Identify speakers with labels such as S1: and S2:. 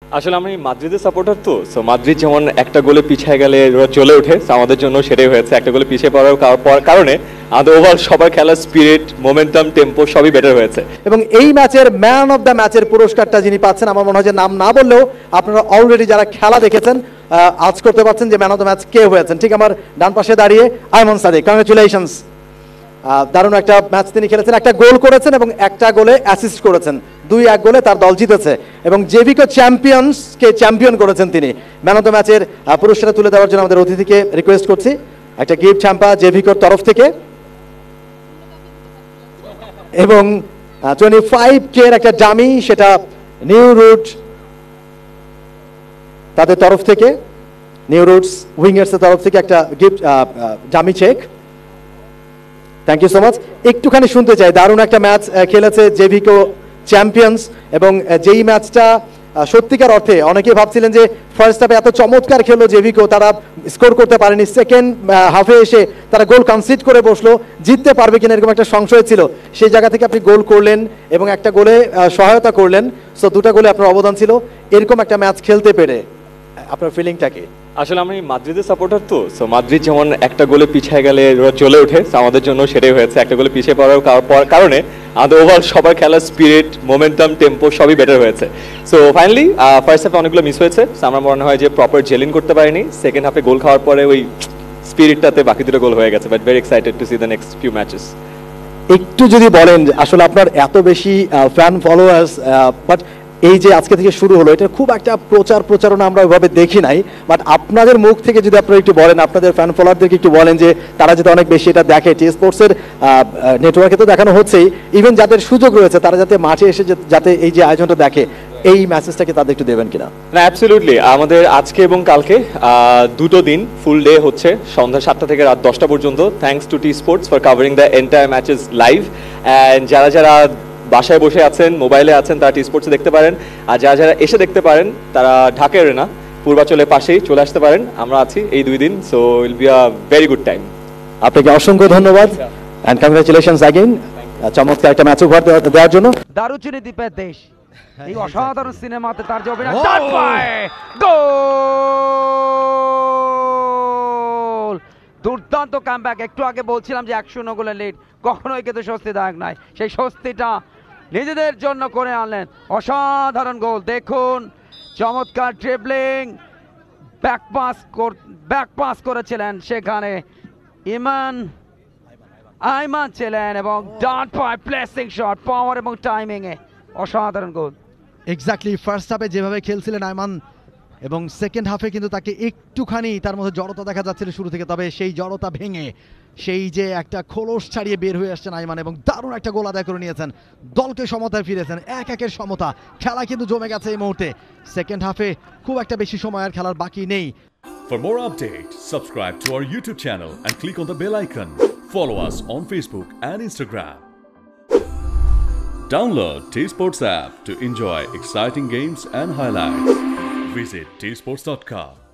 S1: আসলে আমি মাদ্রিদের সাপোর্টার তো, সো মাদ্রিদ যেমন একটা গোলে পিছিয়ে গেলে ওরা চলে ওঠে, so আমাদের জন্য সেটাই হয়েছে। একটা গোলে পিছিয়ে পড়ার কারণে আমাদের ওভারঅল সবার খেলার স্পিরিট, মোমেন্টাম, টেম্পো সবই বেটার হয়েছে।
S2: এবং এই ম্যাচের ম্যান অফ দ্য ম্যাচের পুরস্কারটা যিনি পাচ্ছেন, আমার মনে হয় যে নাম না বললেও আপনারা অলরেডি যারা খেলা দেখেছেন আজ করতে পারছেন যে ম্যান অফ দ্য ম্যাচ কে হয়েছেন। ঠিক আমার ডান পাশে দাঁড়িয়ে আইমান সাদিক, কংগ্রেচুলেশনস। দারুণ একটা ম্যাচ তিনি খেলেছেন, একটা গোল করেছেন এবং একটা গোলে অ্যাসিস্ট করেছেন। 2-1 গোলে তার দল জিতেছে এবং জেভিকো চ্যাম্পিয়ন্সকে চ্যাম্পিয়ন করেছেন তিনি। ম্যান অফ দ্য ম্যাচের পুরস্কার তুলে দেওয়ার জন্য আমাদের অতিথিকে রিকোয়েস্ট করছি, একটা গিফট হ্যাম্পার জেভিকোর তরফ থেকে এবং 25K এর একটা ডামি, সেটা নিউ রুট তাদের তরফ থেকে, নিউ রুটস উইঙ্গার্স এর তরফ থেকে একটা gift dummy cheque. Thank you so much. একটুখানি শুনতে চাই, দারুণ একটা ম্যাচ খেলেছে জেভিকো চ্যাম্পিয়ন্স এবং যেই ম্যাচটা সত্যিকার অর্থে অনেকেই ভাবছিলেন যে ফার্স্ট হাফে এত চমৎকার খেললো জেভিকো, তারা স্কোর করতে পারেনি, সেকেন্ড হাফে এসে তারা গোল কনসিড করে বসলো, জিততে পারবে কিনা এরকম একটা সংশয় ছিল। সেই জায়গা থেকে আপনি গোল করলেন এবং একটা গোলে সহায়তা করলেন, সো দুটা গোলে আপনার অবদান ছিল। এরকম একটা ম্যাচ খেলতে পেরে আপনার ফিলিংটা কি?
S1: আসলে আমি মাদ্রিদের সাপোর্টার তো, সো মাদ্রিদ যেমন একটা গোলে পিছিয়ে গেলে ওরা চলে ওঠে, so আমাদের জন্য সেটাই হয়েছে। একটা গোলে পিছিয়ে পড়ার কারণে আমাদের ওভারঅল সবার খেলার স্পিরিট, মোমেন্টাম, টেম্পো সবই বেটার হয়েছে। সো ফাইনালি ফার্স্ট হাফে অনেকগুলো মিস হয়েছে, আমার মনে হয় যে প্রপার জেলিন করতে পারিনি। সেকেন্ড হাফে গোল খাওয়ার পরে ওই স্পিরিটটাতে বাকি দুটো গোল হয়ে গেছে, but very excited to see the next few matches.
S2: একটু যদি বলেন, আসলে আপনার এত বেশি ফ্যান ফলোয়ার্স, বাট এই যে আজকে থেকে শুরু হলো, এটা খুব একটা প্রচারণা আমরা ওইভাবে দেখি নাই, বাট আপনাদের মুখ থেকে যদি আপনারা একটু বলেন, আপনাদের ফ্যান ফলোয়ারদেরকে একটু বলেন যে তারা যাতে অনেক বেশি এটা দেখে। টি স্পোর্টসের নেটওয়ার্কে তো দেখানো হচ্ছেই, ইভেন যাদের সুযোগ রয়েছে তারা যাতে মাঠে এসে যাতে এই যে আয়োজনটা দেখে, এই মেসেজটাকে তাদের একটু দেবেন কিনা?
S1: না, অ্যাবসলিউটলি। আমাদের আজকে এবং কালকে দুটো দিন ফুল ডে হচ্ছে, সন্ধ্যা 7টা থেকে রাত 10টা পর্যন্ত। Thanks to T sports for covering the entire matches live. And যারা যারা বাসায় বসে আছেন, মোবাইলে আছেন, তারা টি স্পোর্টসে দেখতে পারেন। আর যারা যারা এসে দেখতে পারেন তারা ঢাকা এরেনা পূর্বাচলের পাশেই চলে আসতে পারেন, আমরা আছি এই 2 দিন। So will be a very good time.
S2: আপনাকে অসংখ্য ধন্যবাদ অ্যান্ড কংগ্রেচুলেশনস অ্যাগেইন, চমৎকার একটা ম্যাচ উপহার দেওয়ার জন্য।
S3: দারুচিনি দ্বীপের দেশ, এই অসাধারণ সিনেমাতে তার যে অভিনয়, ডান পায়ে গোল! দুর্দান্ত কামব্যাক। একটু আগে বলছিলাম যে 1-0 গোলের লিড কখনোই কিন্তু স্বস্তিদায়ক নয়, সেই স্বস্তিটা নিজেদের জন্য করে আনলেন। অসাধারণ গোল, দেখুন চমৎকার ড্রিবলিং, ব্যাক পাস করেছিলেন সেখানে আইমান ছিলেন এবং ডান পায়ে প্লেসিং শট, পাওয়ার এবং টাইমিং এ অসাধারণ গোল।
S4: এক্স্যাক্টলি, ফার্স্ট হাফে যেভাবে খেলছিলেন আইমান এবং সেকেন্ড হাফে কিন্তু তাকে একটুখানি তার মধ্যে জড়তা দেখা যাচ্ছিল শুরু থেকে, তবে সেই জড়তা ভেঙে সেই যে একটা খোলস ছাড়িয়ে বের হয়ে আসছেন আইমান এবং দারুণ একটা গোল আদায় করে নিয়েছেন, দলকে সমতায় ফিরেছেন। 1-1 সমতা, খেলা কিন্তু জমে গেছে এই মুহূর্তে। সেকেন্ড হাফে খুব একটা বেশি সময় আর খেলার বাকি নেই।
S5: For more updates, subscribe to our YouTube channel and click on the bell icon. Follow us on Facebook and Instagram. Download T Sports app to enjoy exciting games and highlights. Visit tsports.com.